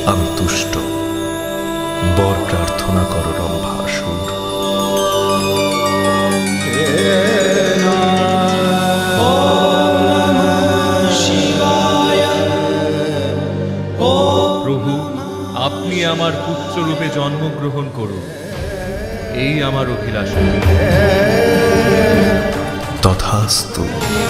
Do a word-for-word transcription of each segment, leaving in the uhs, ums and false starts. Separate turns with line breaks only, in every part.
আমি তুষ্ট। বর প্রার্থনা করো রম্ভাসুর।
প্রভু, আপনি আমার পুত্ররূপে জন্মগ্রহণ করুন, এই আমার অভিলাষা।
তথাস্তু।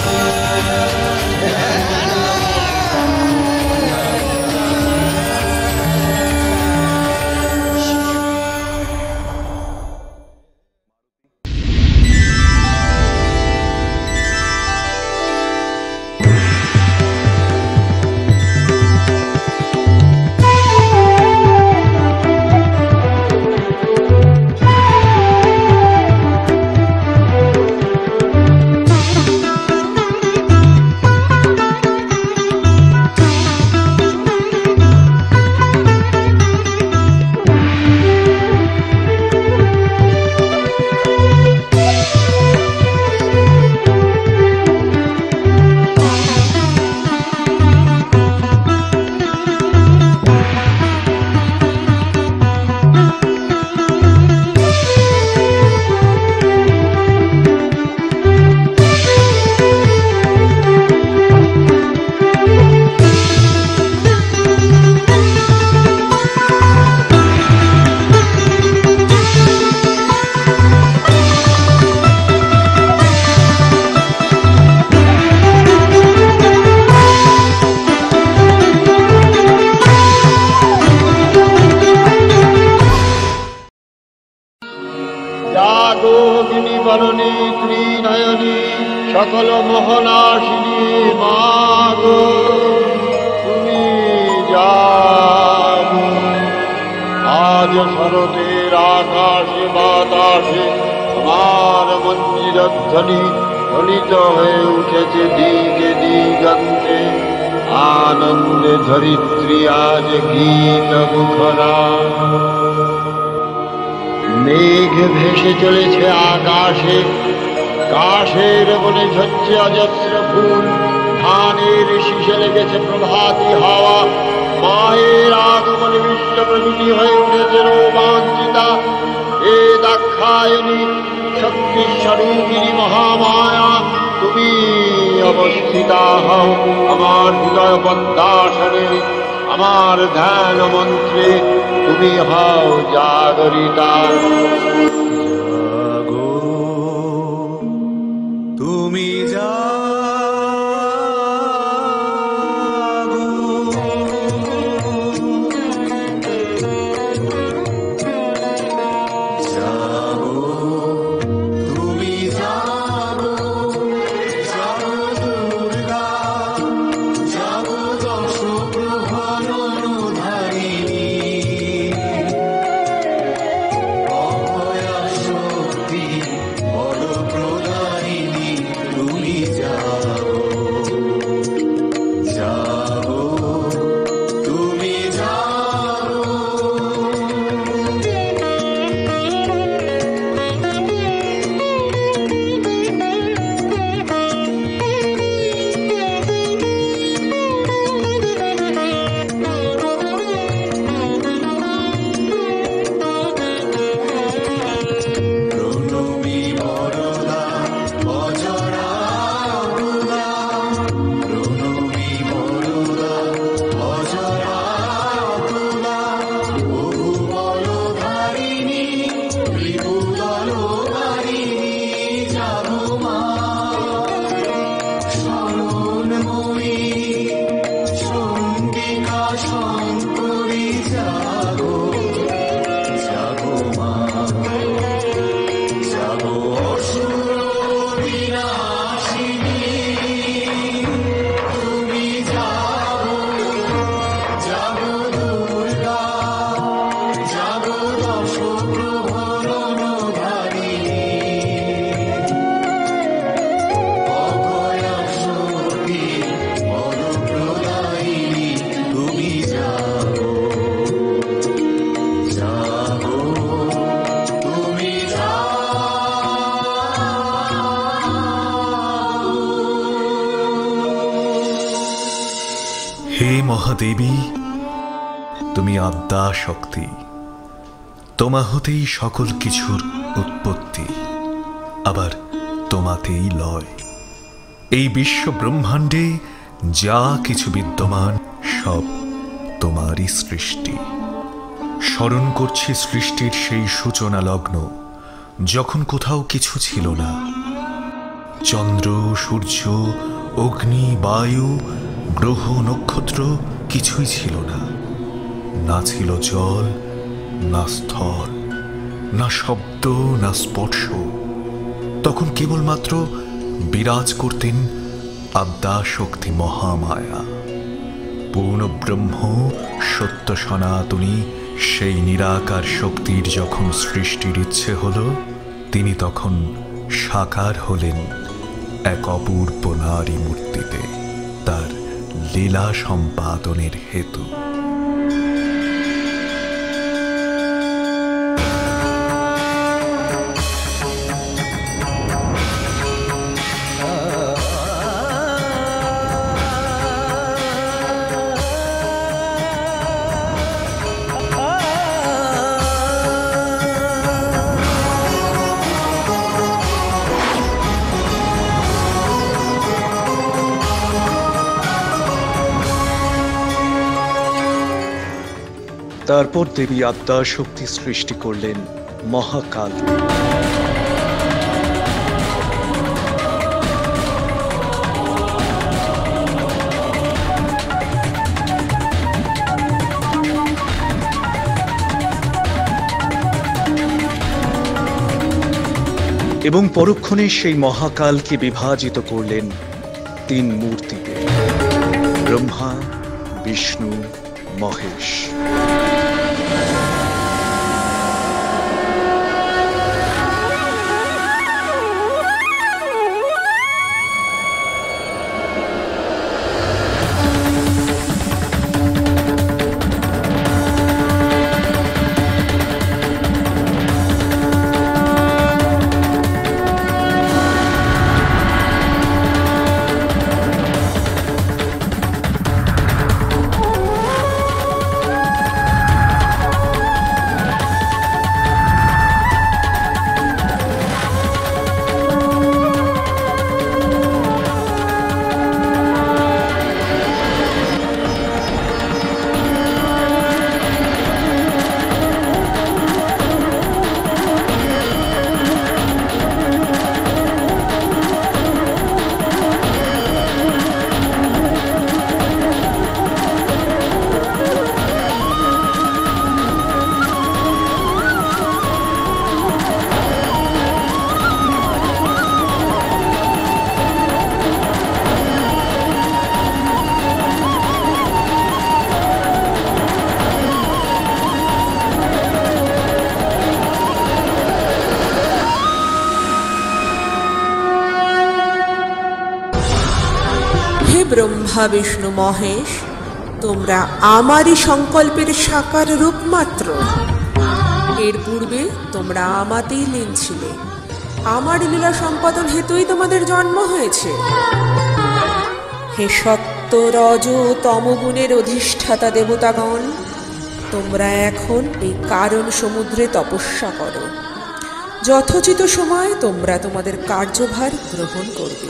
পালনী ত্রিনয়নী সকল মোহনাশিনী মাগো তুমি জাগো। আজ শরতের আকাশে বাতাসে তোমার মন্দিরধ্বনি ধ্বনিত হয়ে উঠেছে দিকে দিগন্তে। আনন্দে ধরিত্রী আজ গীত মুখরা। মেঘ ভেসে চলেছে আকাশে, কাশের বনে ঝরছে অজস্র ফুল। ধানের শীষে লেগেছে প্রভাতী হাওয়া। মায়ের আগমনে বিশ্ব প্রকৃতি হয়ে উঠেছে রোমাঞ্চিতা। এ দাক্ষায়ণী শক্তি স্বরূপিণী মহামায়া, তুমি অবস্থিতা হও আমার হৃদয় পদ্মাসনে। আমার ধ্যান মন্ত্রে তুমি হও জাগরিতা।
জাগো তুমি জাগো, জাগো তুমি জাগো, জাগো দুর্গা, জাগো দশ প্রহর ধারিণী। অভয়া শক্তি বড় প্রদায়িনী, তুমি জাগো, জাগো তুমি জাগো। প্রণমী বরদা অজরা অকুলা, প্রণমী বরদা অজরা অকুলা। বহু বলধারিণী ত্রিভুদলধারিণী, জাগো মা শরণময়ী চণ্ডিকা শঙ্করী, জাগো, জাগো মা, জাগো অসুর বিনাশিনী। তুমি জাগো, জাগো দুর্গা, জাগো দশ প্রহরণ ধারিণী। অভয়া শক্তি বড় প্রদায়িনী, তুমি জাগো, জাগো তুমি
হে মহাদেবী, তুমি আদ্যা শক্তি, তোমা হতেই সকল কিছুর উৎপত্তি, আবার তোমাতেই লয়। এই বিশ্ব ব্রহ্মাণ্ডে যা কিছু বিদ্যমান সব তোমারই সৃষ্টি। স্মরণ করছি সৃষ্টির সেই সূচনা লগ্ন, যখন কোথাও কিছু ছিল না। চন্দ্র, সূর্য, অগ্নি, বায়ু, গ্রহ, নক্ষত্র কিছুই ছিল না। না ছিল জল, না স্থল, না শব্দ, না স্পর্শ। তখন কেবলমাত্র বিরাজ করতেন আদ্যা শক্তি মহামায়া। পূর্ণ ব্রহ্ম, সত্য সনাতনী সেই নিরাকার শক্তির যখন সৃষ্টির ইচ্ছে হল, তিনি তখন সাকার হলেন এক অপূর্ব নারী মূর্তিতে, তার লীলা সম্পাদনের হেতু।
তারপর দেবী আদ্যা শক্তি সৃষ্টি করলেন মহাকাল। এবং পরক্ষণে সেই মহাকালকে বিভাজিত করলেন তিন মূর্তিতে, ব্রহ্মা, বিষ্ণু, মহেশ।
ব্রহ্মা, বিষ্ণু, মহেশ, তোমরা আমারই সংকল্পের সাকার রূপ মাত্র। এর পূর্বে তোমরা আমাতেই লীন ছিলে। আমার লীলা সম্পাদন হেতুই তোমাদের জন্ম হয়েছে। হে সত্য, রজ, তমগুণের অধিষ্ঠাতা দেবতাগণ, তোমরা এখন এই কারণ সমুদ্রে তপস্যা করো। যথোচিত সময় তোমরা তোমাদের কার্যভার গ্রহণ করবে।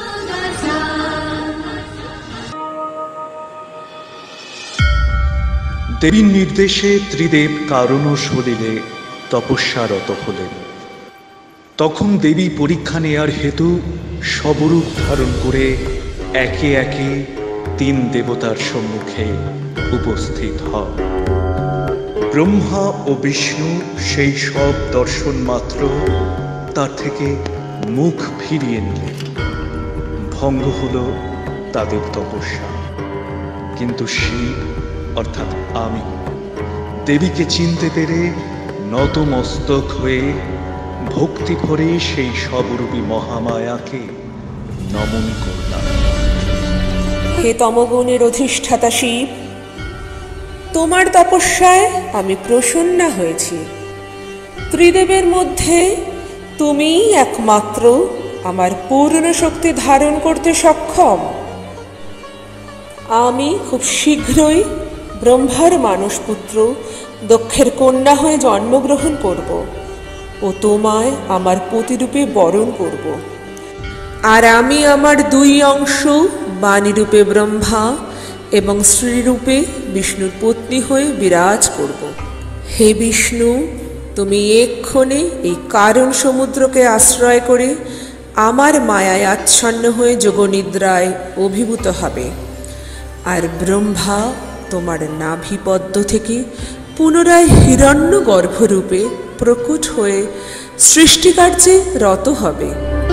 দেবীর নির্দেশে ত্রিদেব কারণ সলিলে তপস্যারত হলেন। তখন দেবী পরীক্ষা নেয়ার হেতু সবরূপ ধারণ করে একে একে তিন দেবতার সম্মুখে উপস্থিত হন। ব্রহ্মা ও বিষ্ণু সেই সব দর্শন মাত্র তার থেকে মুখ ফিরিয়ে নিলেন। ভঙ্গ হল তাদের তপস্যা। কিন্তু শিব অর্থাৎ আমি দেবীকে চিনতে পেরে নতমস্তক হয়ে ভক্তি ভরে সেই সবরূপী মহামায়াকে নমন করলাম।
হে তমগুণের অধিষ্ঠাতা শিব, তোমার তপস্যায় আমি প্রসন্না হয়েছি। ত্রিদেবের মধ্যে তুমিই একমাত্র আমার পূর্ণ শক্তি ধারণ করতে সক্ষম। আমি খুব শীঘ্রই ব্রহ্মার মানসপুত্র দক্ষের কন্যা হয়ে জন্মগ্রহণ করব ও তোমায় আমার পতিরূপে বরণ করব। আর আমি আমার দুই অংশ বাণীরূপে ব্রহ্মা এবং শ্রীরূপে বিষ্ণুর পত্নী হয়ে বিরাজ করব। হে বিষ্ণু, তুমি এক্ষণে এই কারণ সমুদ্রকে আশ্রয় করে আমার মায়ায় আচ্ছন্ন হয়ে যোগনিদ্রায় অভিভূত হবে। আর ব্রহ্মা তোমার নাভিপদ্ম থেকে পুনরায় হিরণ্য গর্ভরূপে প্রকট হয়ে সৃষ্টিকার্যে রত হবে।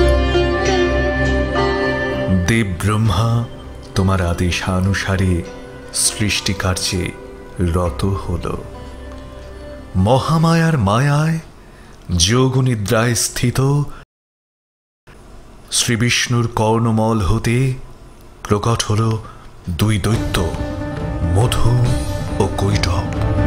দেব ব্রহ্মা তোমার আদেশানুসারে সৃষ্টিকার্যে রত হল। মহামায়ার মায়ায় যোগনিদ্রায় স্থিত শ্রীবিষ্ণুর কর্ণমল হতে প্রকট হল দুই দৈত্য, মধু ও কৈটব।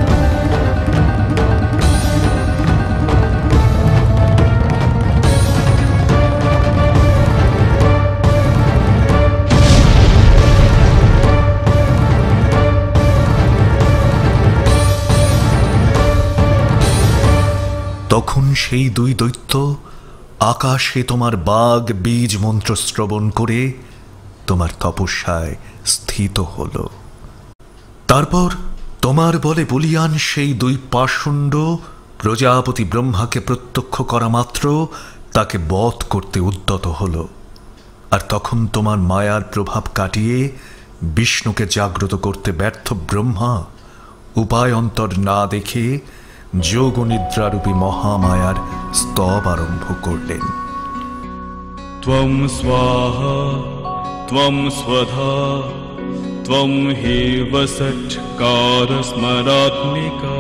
তখন সেই দুই দৈত্য আকাশে তোমার বাগ বীজ মন্ত্র শ্রবণ করে তোমার তপস্যায় স্থিত হল। তারপর তোমার বলে বলিয়ান সেই দুই পাষণ্ড প্রজাপতি ব্রহ্মাকে প্রত্যক্ষ করা মাত্র তাকে বধ করতে উদ্যত হল। আর তখন তোমার মায়ার প্রভাব কাটিয়ে বিষ্ণুকে জাগ্রত করতে ব্যর্থ ব্রহ্মা উপায়ন্তর না দেখে যোগনিদ্রারূপী মহামায়ার স্তব আরম্ভ করলেন।
ত্বং স্বাহা ত্বং স্বধা ত্বং হেব ষট্কার স্মরাত্মিকা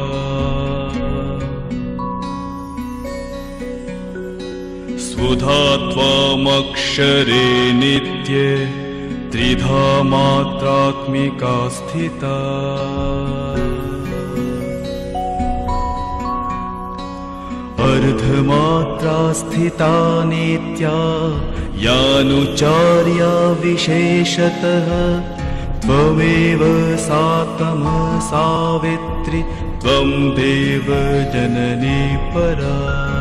स्वधा त्वमक्षरे नित्ये त्रिधा मात्रात्मिका स्थिता अर्धमात्रा स्थिता नित्या यानुचार्या विशेषतः त्वमेव सातम सावित्री त्वं देव जननी परा।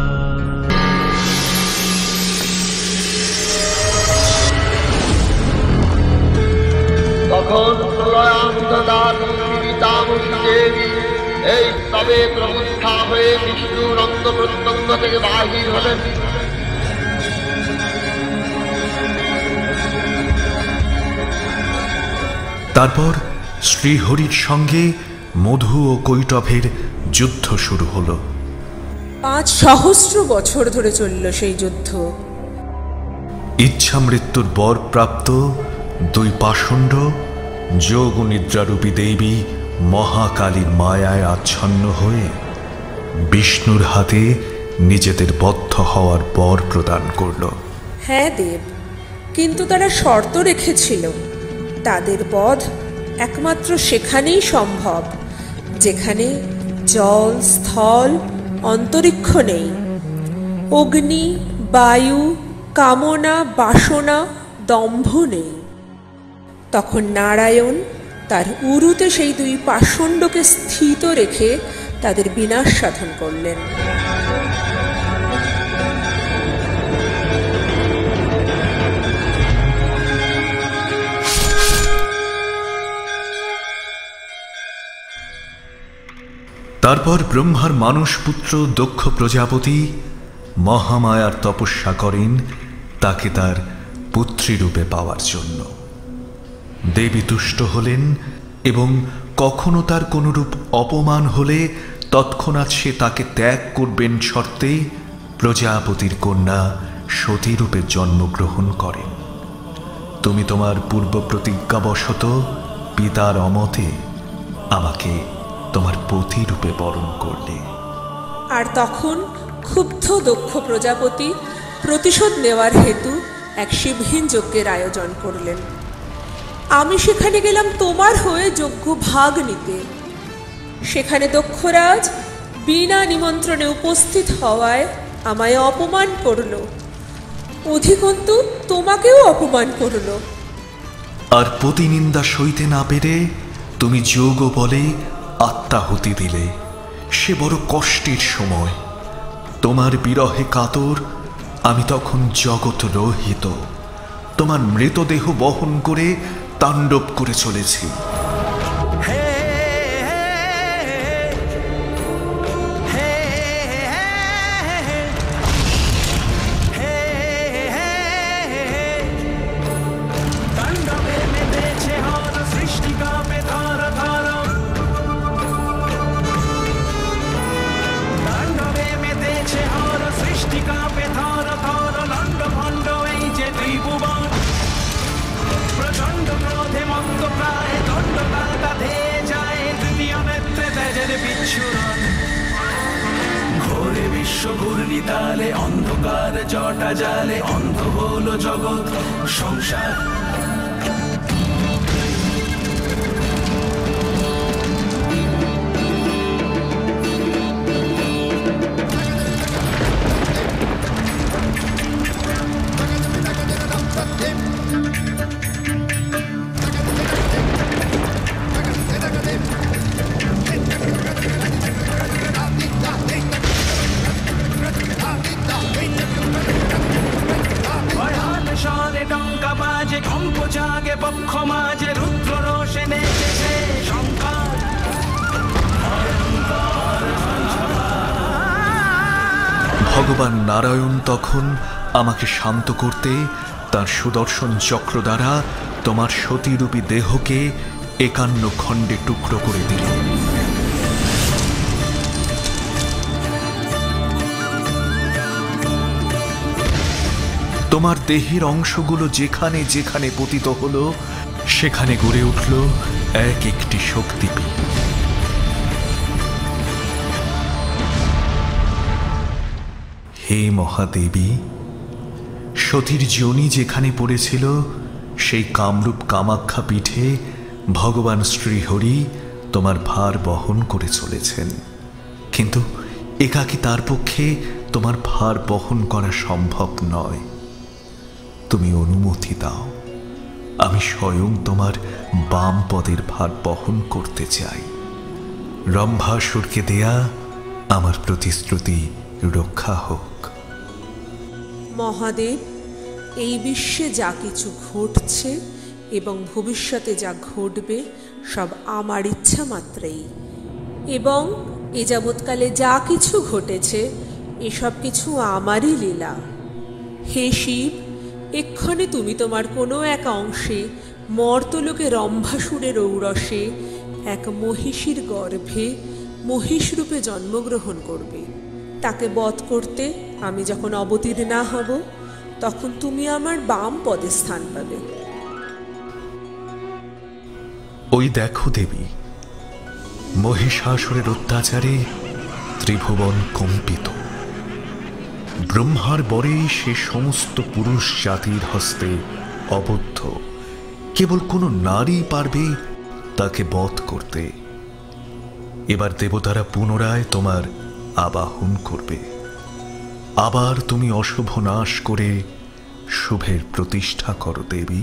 তখন প্রলয়ান্তদানী জীবিতামসী দেবী এই তবে প্রবুদ্ধা হয়ে বিষ্ণুর অঙ্গ প্রত্যঙ্গ থেকে বাহির হলেন।
তারপর শ্রীহরির সঙ্গে মধু ও কৈটভের যুদ্ধ শুরু হল।
পাঁচ সহস্র বছর ধরে চলল সেই যুদ্ধ।
ইচ্ছা মৃত্যুর বর প্রাপ্ত দুই পাষণ্ড যোগনিদ্রারূপী দেবী মহাকালীর মায়ায় আচ্ছন্ন হয়ে বিষ্ণুর হাতে নিজেদের বদ্ধ হওয়ার বর প্রদান করল।
হ্যাঁ দেব, কিন্তু তারা শর্ত রেখেছিল তাদের বধ একমাত্র সেখানেই সম্ভব যেখানে জল, স্থল, অন্তরিক্ষ নেই, অগ্নি, বায়ু, কামনা, বাসনা, দম্ভ নেই। তখন নারায়ণ তার উরুতে সেই দুই পাষণ্ডকে স্থিত রেখে তাদের বিনাশ সাধন করলেন।
তারপর ব্রহ্মার মানসপুত্র দক্ষ প্রজাপতি মহামায়ার তপস্যা করেন তাকে তার পুত্রীরূপে পাওয়ার জন্য। দেবী তুষ্ট হলেন এবং কখনো তার কোনরূপ অপমান হলে তৎক্ষণাৎ সে তাকে ত্যাগ করবেন শর্তে প্রজাপতির কন্যা সতীরূপে জন্মগ্রহণ করেন। তুমি তোমার পূর্ব প্রতিজ্ঞাবশত পিতার অমতে আমাকে তোমার পতিরূপে বরণ করলে।
আর তখন ক্ষুব্ধ দক্ষ প্রজাপতি প্রতিশোধ নেওয়ার হেতু এক শিবহীন যজ্ঞের আয়োজন করলেন। আমি সেখানে গেলাম তোমার হয়ে যজ্ঞ ভাগ নিতে। সেখানে দক্ষরাজ বিনা নিমন্ত্রণে উপস্থিত হওয়ায় আমায় অপমান করল, অধিকন্তু তোমাকেও অপমান করল।
আর প্রতিনিন্দা সইতে না পেরে তুমি যোগ বলে আত্মাহুতি দিলে। সে বড় কষ্টের সময়। তোমার বিরহে কাতর আমি তখন জগৎ রহিত। তোমার মৃতদেহ বহন করে তাণ্ডব করে চলেছি।
ঘোরে বিশ্ব ঘূর্ণি তালে অন্ধকার জটা জালে অন্ধ হলো জগৎ সংসার।
ভগবান নারায়ণ তখন আমাকে শান্ত করতে তার সুদর্শন চক্র দ্বারা তোমার সতীরূপী দেহকে একান্ন খণ্ডে টুকরো করে দিলেন। তোমার দেহের অংশগুলো যেখানে যেখানে পতিত হলো সেখানে গড়ে উঠল এক একটি শক্তিপীঠ। হে মহাদেবী, সতীর যোনি যেখানে পড়েছিল সেই কামরূপ কামাখ্যা পীঠে ভগবান শ্রীহরি তোমার ভার বহন করে চলেছেন। কিন্তু একাকী তার পক্ষে তোমার ভার বহন করা সম্ভব নয়। তুমি অনুমতি দাও, আমি স্বয়ং তোমার বাম পদের ভার বহন করতে চাই। রম্ভাসুরকে দেয়া আমার প্রতিশ্রুতি রক্ষা হোক।
মহাদেব, এই বিশ্বে যা কিছু ঘটছে এবং ভবিষ্যতে যা ঘটবে সব আমার ইচ্ছা মাত্রেই, এবং এ যাবৎকালে যা কিছু ঘটেছে এসব কিছু আমারই লীলা। হে শিব, এক্ষণে তুমি তোমার কোনো এক অংশে মর্তলোকে রম্ভাসুরের ঔরসে এক মহিষীর গর্ভে মহিষরূপে জন্মগ্রহণ করবে। তাকে বধ করতে আমি যখন অবতীর্ণা হব তখন তুমি আমার বাম পদে স্থান পাবে।
ওই দেখো দেবী, মহিষাসুরের অত্যাচারে ত্রিভুবন কম্পিত। ব্রহ্মার বরে সে সমস্ত পুরুষ জাতির হস্তে অবদ্ধ। কেবল কোনো নারী পারবে তাকে বধ করতে। এবার দেবতারা পুনরায় তোমার আবাহন করবে। আবার তুমি অশুভ নাশ করে শুভের প্রতিষ্ঠা করো দেবী।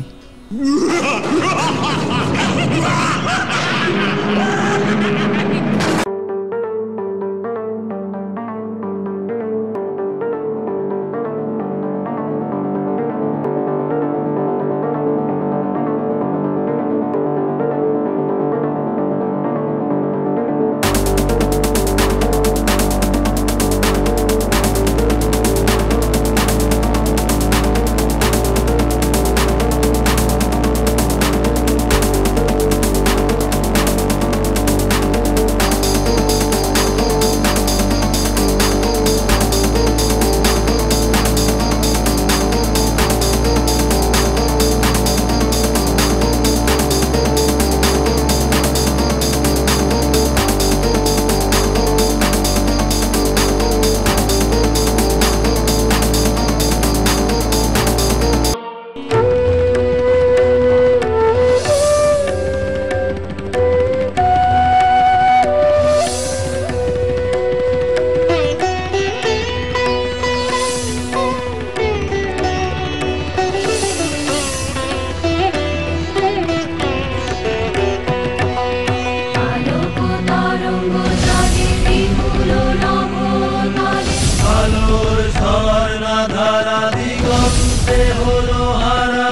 আলোর ঝর্ণা ধারা দিগন্তে হলো হারা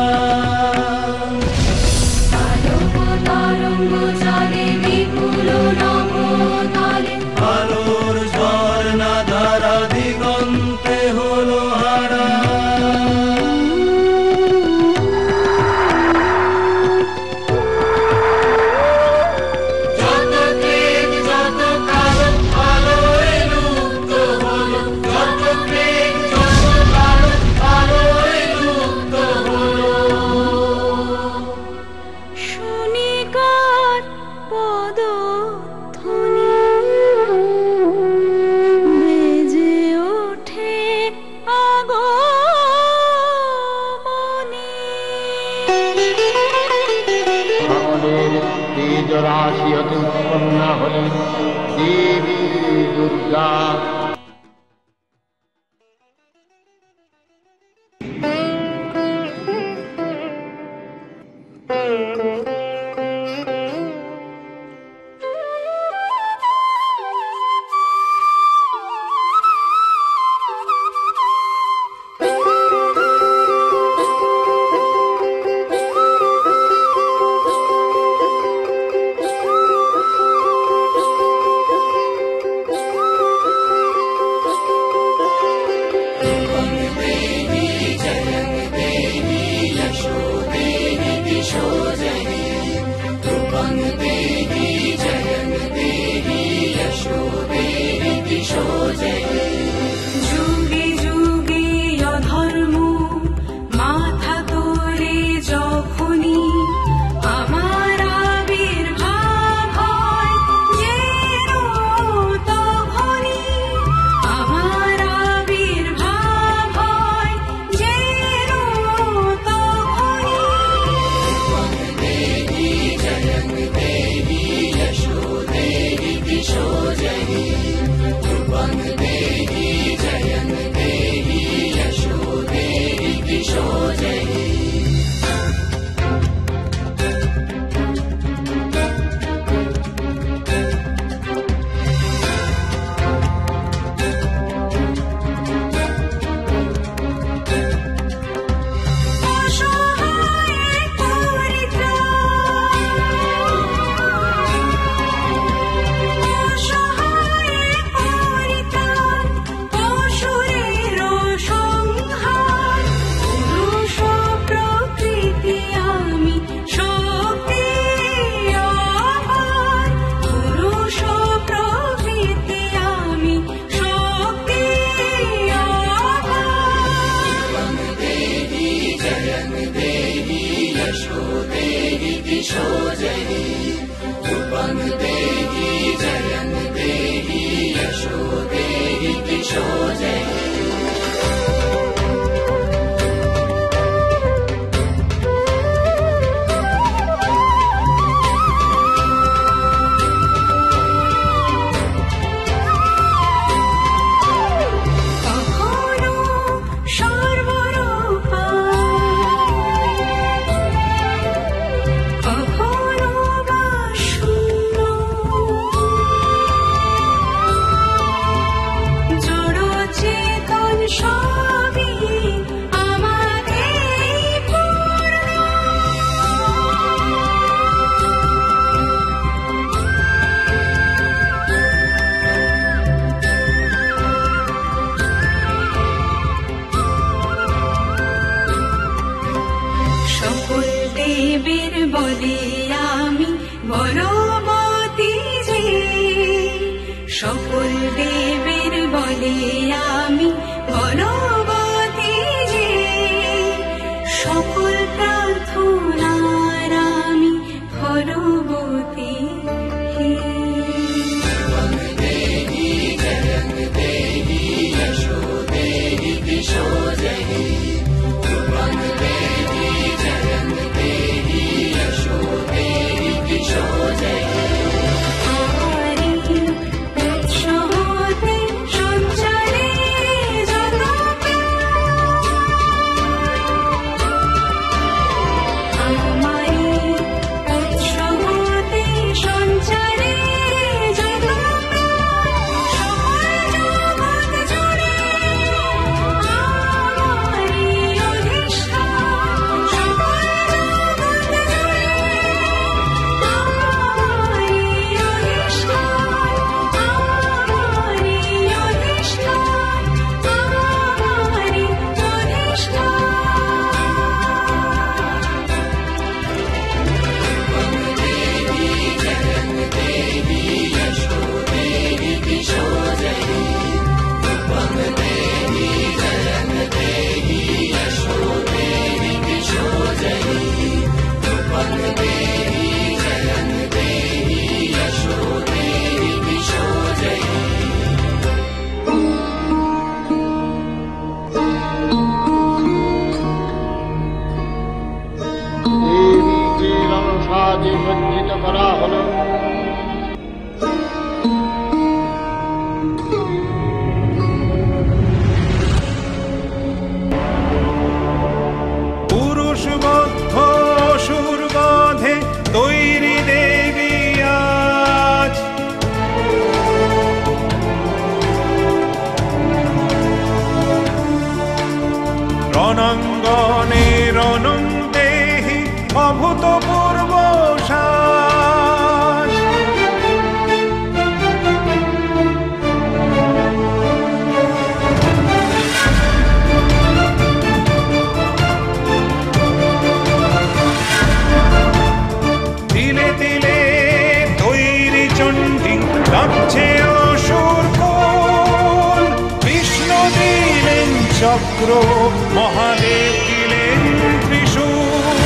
আলোর ঝর্ণা ধারা দিগন্তে হলো হারা
রাশি হতে উৎপন্ন হলেন দেবী দুর্গা।
সকল দেবের বলে আমি বলবতী যে, সকল প্রার্থনার আমি ফলবতী হে।
देवी जगन देवी यशो देवी दिशो जयी वन देवी जगन देवी यशो देवी दिशो जयी
রণাঙ্গনে রণং দেহি অভূতপূর্ব সাজ। তিলে তিলে তৈরি চণ্ডী কাঁপছে অসুর কুল। বিষ্ণু দিলেন চক্র, মহাদেব দিলেন ত্রিশূল।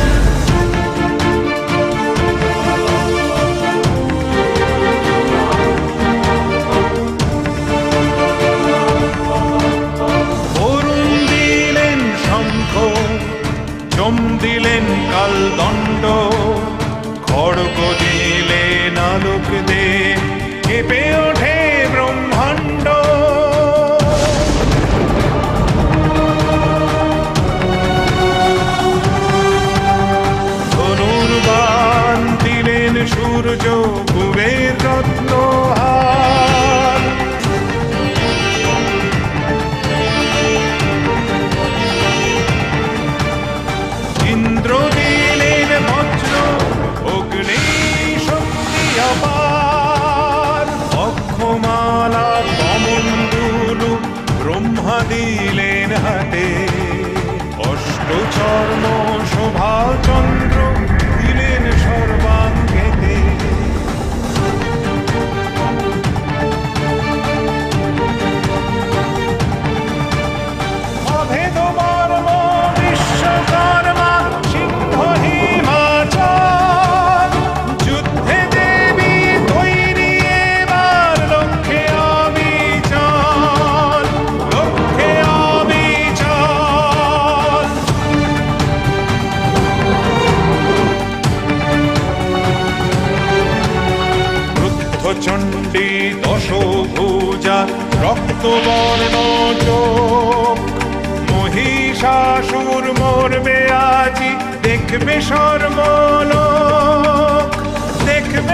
বরুণ দিলেন শঙ্খ, যম দিলেন কালদণ্ড। খড়গ দিলেন আলোক দে, কেঁপে ওঠে ব্রহ্মাণ্ড। ধনুর্বাণ দিলেন সূর্য, কুবের রত্নহার। ইন্দ্র দিলেন বজ্র, অগ্নি শক্তি অপার। অক্ষমালা কমণ্ডলু ব্রহ্মা দিলেন হাতে। অষ্টচর্ম শোভাচন্দ্র দিলেন সর্বাঙ্গেতে। অভেদ মর্ম বিশ্বকর্মা সিংহ হিমাচল। যুদ্ধে দেবী তৈরি এবার লক্ষ্যে অবিচল, লক্ষ্যে অবিচল। চণ্ডী দশভুজা রক্তবর্ণ চোখ। মহিষাসুর মরবে আজি, দেখবে সর্বলোক, দেখবে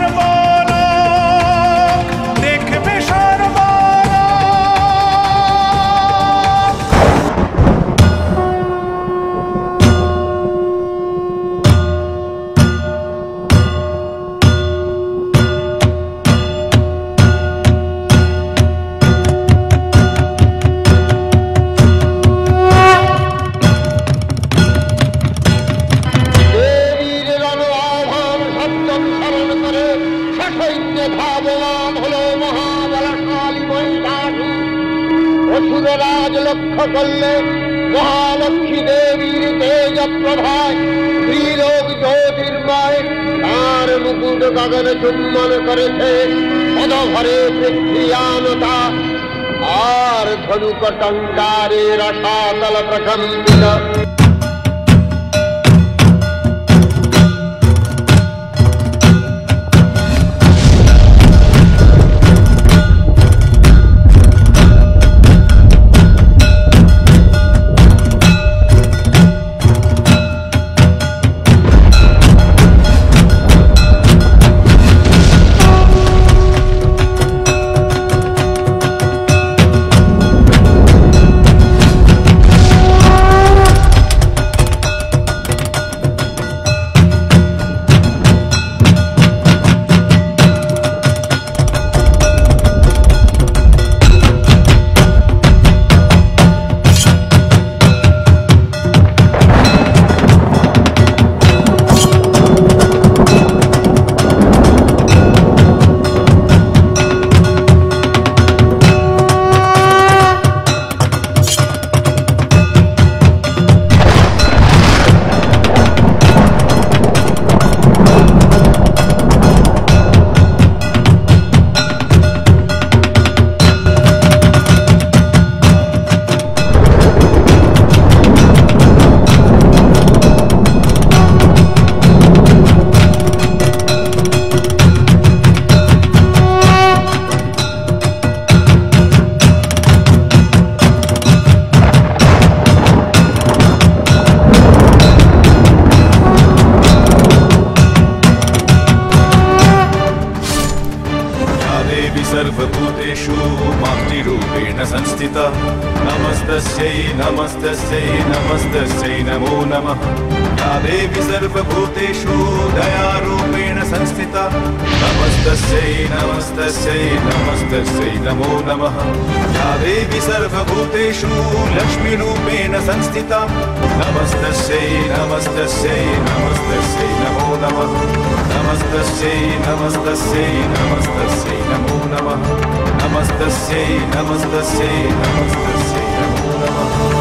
সর্বলোক, দেখবে সর্বলোক।
দেবীর রণ আহ্বান সপ্তম স্মরণ করে সসৈন্যে ধাবমান হলো মহাবলশালী মহিষাসুর। অসুররাজ লক্ষ্য করলে মহালক্ষ্মী দেবীর তেজ প্রভায় ত্রিলোক জ্যোতির্ময়। তার মুকুট গগন চুম্বন করেছে, পদভরে পৃথ্বীয়ানতা। আর ধনুক টঙ্কারে রসাতল প্রকম্পিত।
संस्थिता नमस्तस्यै नमस्तस्यै नमस्तस्यै नमो नमः या देवी सर्वभूतेषु दयारूपेण संस्थिता नमस्तस्यै नमस्तस्यै नमस्तस्यै नमो नमः या देवी सर्वभूतेषु लक्ष्मीरूपेण संस्थिता नमस्तस्यै नमस्तस्यै नमस्तस्यै नमो नमः नमस्तस्यै नमस्तस्यै नमस्तस्यै नमो नमः नमस्तस्यै नमस्तस्यै नमस्तस्यै नमो नमः